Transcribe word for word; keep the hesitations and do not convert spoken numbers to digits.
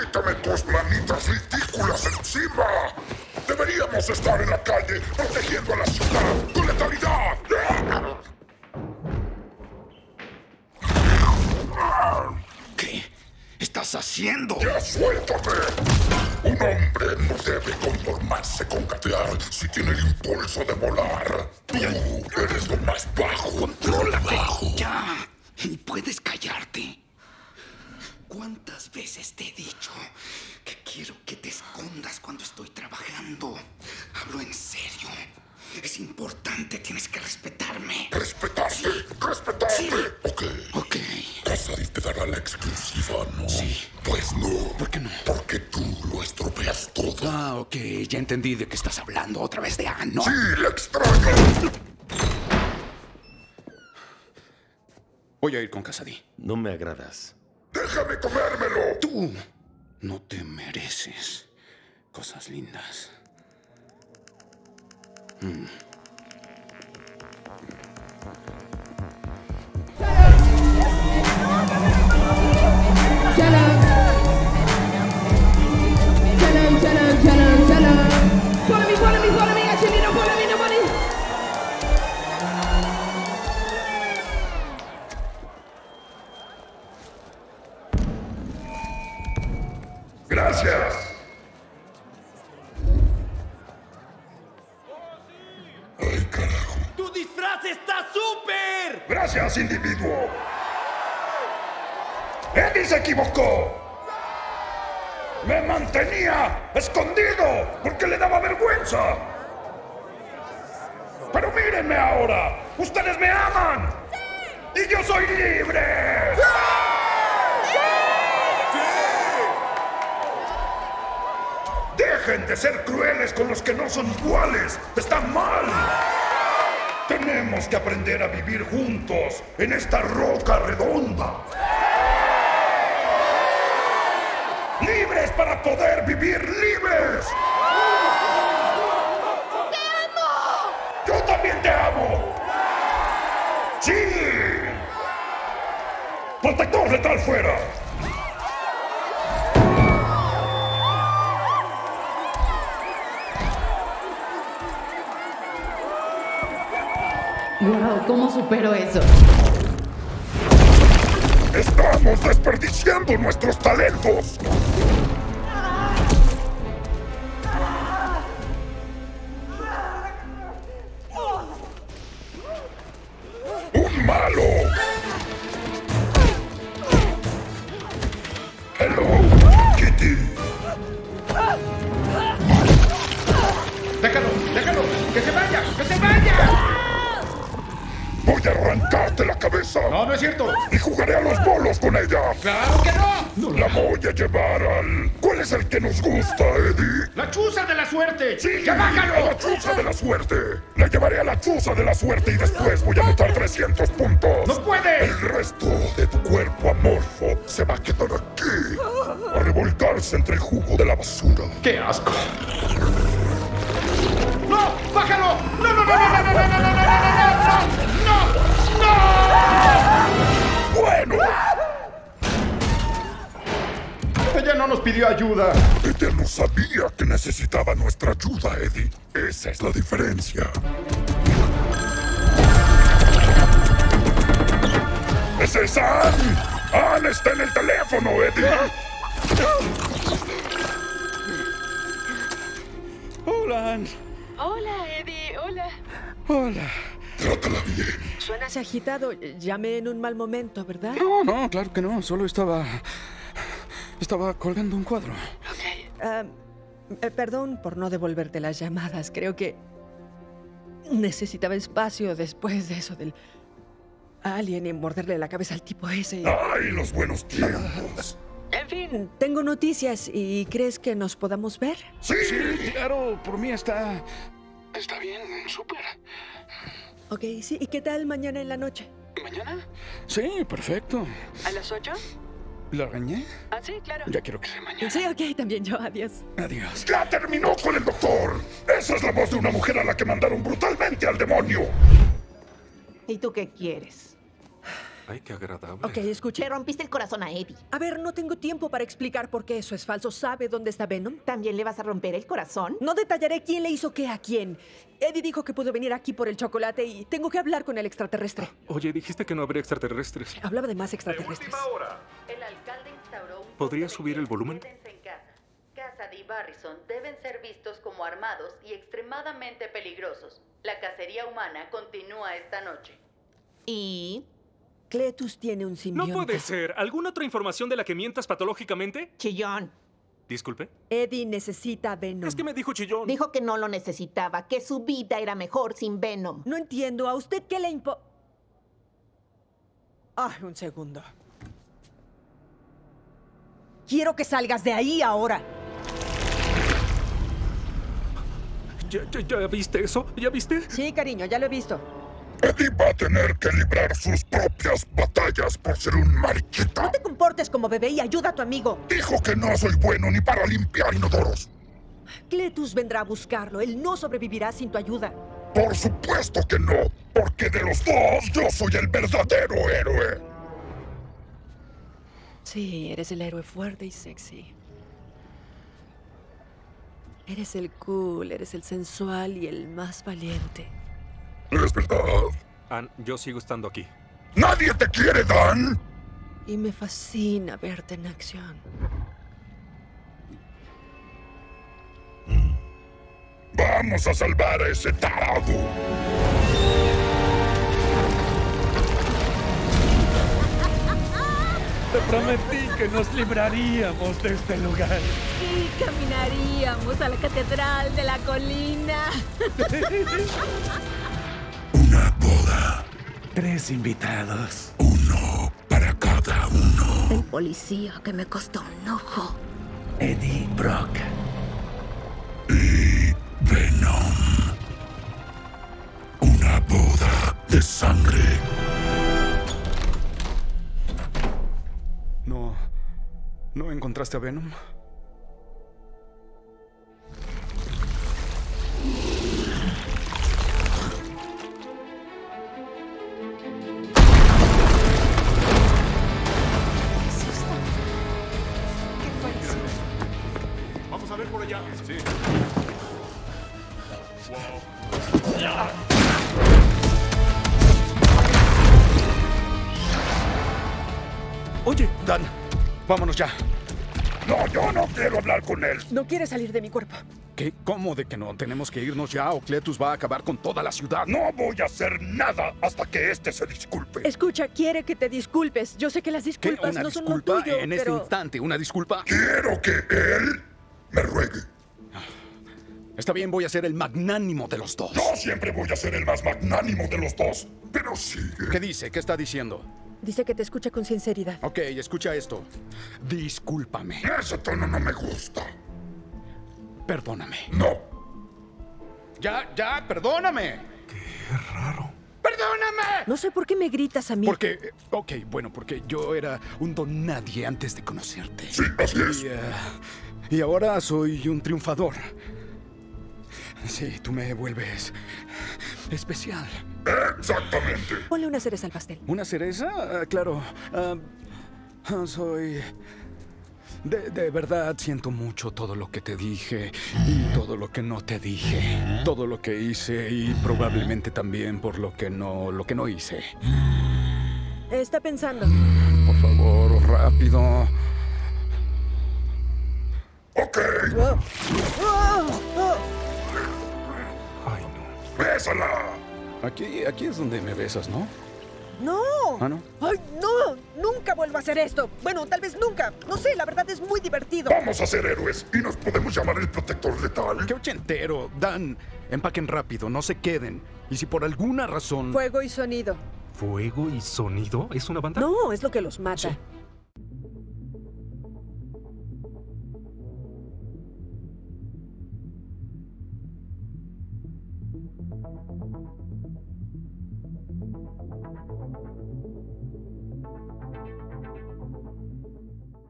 ¡Quítame tus manitas ridículas encima! Deberíamos estar en la calle protegiendo a la ciudad con letalidad. ¿Qué estás haciendo? ¡Ya suéltame! Un hombre no debe conformarse con gatear si tiene el impulso de volar. Tú eres lo más bajo. ¡Contrólate! ¡Ya! Y puedes callarte. ¿Cuántas veces te he dicho que quiero que te escondas cuando estoy trabajando? Hablo en serio. Es importante, tienes que respetarme. ¿Respetarte? Sí. ¿Respetarte? Sí. Ok. Ok. Cassidy te dará la exclusiva, ¿no? Sí. Pues no. ¿Por qué no? Porque tú lo estropeas todo. Ah, ok. Ya entendí de qué estás hablando. Otra vez de ano. Sí, la extraño. Voy a ir con Cassidy. No me agradas. ¡Déjame comérmelo! Tú no te mereces cosas lindas. Mm. Shalom. Shalom, shalom, shalom, shalom. Follow me, follow me, follow me. Actually, no follow me, nobody. Gracias. Ay, carajo. ¡Tu disfraz está súper! Gracias, individuo. Eddie se equivocó. Me mantenía escondido porque le daba vergüenza. Pero mírenme ahora. Ustedes me aman. ¡Sí! Y yo soy libre. ¡Sí! Dejen de ser crueles con los que no son iguales. ¡Están mal! Tenemos que aprender a vivir juntos en esta roca redonda. ¡Libres para poder vivir libres! ¡Te amo! ¡Yo también te amo! ¡Sí! ¡Protector letal fuera! Wow, ¿cómo supero eso? ¡Estamos desperdiciando nuestros talentos! ¡Un malo! ¡Hello, Kitty! ¡Déjalo! ¡Déjalo! ¡Que se vaya! ¡Que se vaya! ¡Voy a arrancarte la cabeza! No, no es cierto. ¡Y jugaré a los bolos con ella! ¡Claro que no! La voy a llevar al... ¿Cuál es el que nos gusta, Eddie? ¡La chuza de la suerte! ¡Sí! ¡Ya ¡A la bájalo! chuza de la suerte! La llevaré a la chuza de la suerte y después voy a anotar trescientos puntos. ¡No puede! El resto de tu cuerpo amorfo se va a quedar aquí. A revolcarse entre el jugo de la basura. ¡Qué asco! ¡No! ¡Bájalo! ¡No, no, no, no, no, no, no, no, no, no, no, no! ¡Bueno! Ella no nos pidió ayuda. Ella no sabía que necesitaba nuestra ayuda, Eddie. Esa es la diferencia. ¡Ese es Ann! ¡Ann está en el teléfono, Eddie! Hola, Ann. Hola, Eddie. Hola. Hola. Trátala bien. Suenas agitado. Llamé en un mal momento, ¿verdad? No, no, claro que no. Solo estaba... Estaba colgando un cuadro. Ok. Ah, eh, perdón por no devolverte las llamadas. Creo que necesitaba espacio después de eso del alien y morderle la cabeza al tipo ese. ¡Ay, los buenos tiempos! En fin, tengo noticias y ¿crees que nos podamos ver? ¡Sí! Sí, claro. Por mí está... Está bien. Súper. Ok, sí. ¿Y qué tal mañana en la noche? ¿Mañana? Sí, perfecto. ¿A las ocho? ¿La reñé? Ah, sí, claro. Ya quiero que sea mañana. Sí, ok, también yo. Adiós. Adiós. ¡Ya terminó con el doctor! Esa es la voz de una mujer a la que mandaron brutalmente al demonio. ¿Y tú qué quieres? Ay, qué agradable. Ok, escuche. Le rompiste el corazón a Eddie. A ver, no tengo tiempo para explicar por qué eso es falso. ¿Sabe dónde está Venom? ¿También le vas a romper el corazón? No detallaré quién le hizo qué a quién. Eddie dijo que pudo venir aquí por el chocolate y tengo que hablar con el extraterrestre. Oye, dijiste que no habría extraterrestres. Hablaba de más extraterrestres. El alcalde instauró un... ¿Podrías subir el volumen? Quédense en casa. Casa y Barrison deben ser vistos como armados y extremadamente peligrosos. La cacería humana continúa esta noche. ¿Y? Cletus tiene un No simbionte. puede ser. ¿Alguna otra información de la que mientas patológicamente? Chillón. Disculpe. Eddie necesita Venom. Es que me dijo chillón. Dijo que no lo necesitaba, que su vida era mejor sin Venom. No entiendo. ¿A usted qué le impo... Ay, un segundo. Quiero que salgas de ahí ahora. ¿Ya, ya, ya viste eso? ¿Ya viste? Sí, cariño, ya lo he visto. Eddie va a tener que librar sus propias batallas por ser un mariquita. No te comportes como bebé y ayuda a tu amigo. Dijo que no soy bueno ni para limpiar inodoros. Cletus vendrá a buscarlo. Él no sobrevivirá sin tu ayuda. Por supuesto que no, porque de los dos yo soy el verdadero héroe. Sí, eres el héroe fuerte y sexy. Eres el cool, eres el sensual y el más valiente. Es verdad. Ann, yo sigo estando aquí. ¡Nadie te quiere, Dan! Y me fascina verte en acción. Vamos a salvar a ese tarado. Te prometí que nos libraríamos de este lugar. Y caminaríamos a la catedral de la colina. Una boda. Tres invitados. Uno para cada uno. El policía que me costó un ojo. Eddie Brock. Y Venom. Una boda de sangre. ¿No... no encontraste a Venom? Vamos a ver por allá. Sí. Oye, Dan, vámonos ya. No, yo no quiero hablar con él. No quiere salir de mi cuerpo. ¿Qué? ¿Cómo de que no? Tenemos que irnos ya o Cletus va a acabar con toda la ciudad. No voy a hacer nada hasta que este se disculpe. Escucha, quiere que te disculpes. Yo sé que las ¿Qué? disculpas ¿Una no son disculpa lo tuyo, en este pero... instante? ¿Una disculpa? Quiero que él me ruegue. Está bien, voy a ser el magnánimo de los dos. Yo siempre voy a ser el más magnánimo de los dos. Pero sigue. ¿Qué dice? ¿Qué está diciendo? Dice que te escucha con sinceridad. Ok, escucha esto. Discúlpame. Ese tono no me gusta. Perdóname. No. Ya, ya, perdóname. Qué raro. ¡Perdóname! No sé por qué me gritas a mí. Porque, eh, ok, bueno, porque yo era un don nadie antes de conocerte. Sí, así es. Y, uh, y ahora soy un triunfador. Sí, tú me vuelves especial. Exactamente. Ponle una cereza al pastel. ¿Una cereza? Ah, claro. Ah, ah, soy... De, de verdad siento mucho todo lo que te dije y todo lo que no te dije. Todo lo que hice y probablemente también por lo que no, lo que no hice. Está pensando. Por favor, rápido. Ok. Oh. Oh, oh. Ay, no. Bésala. Aquí, aquí es donde me besas, ¿no? ¡No! ¿Ah, no? ¡Ay, no! ¡Nunca vuelvo a hacer esto! Bueno, tal vez nunca. No sé, la verdad es muy divertido. Vamos a ser héroes y nos podemos llamar el protector letal. ¡Qué ochentero! Dan, empaquen rápido, no se queden. Y si por alguna razón... Fuego y sonido. ¿Fuego y sonido? ¿Es una banda? No, es lo que los mata. Sí.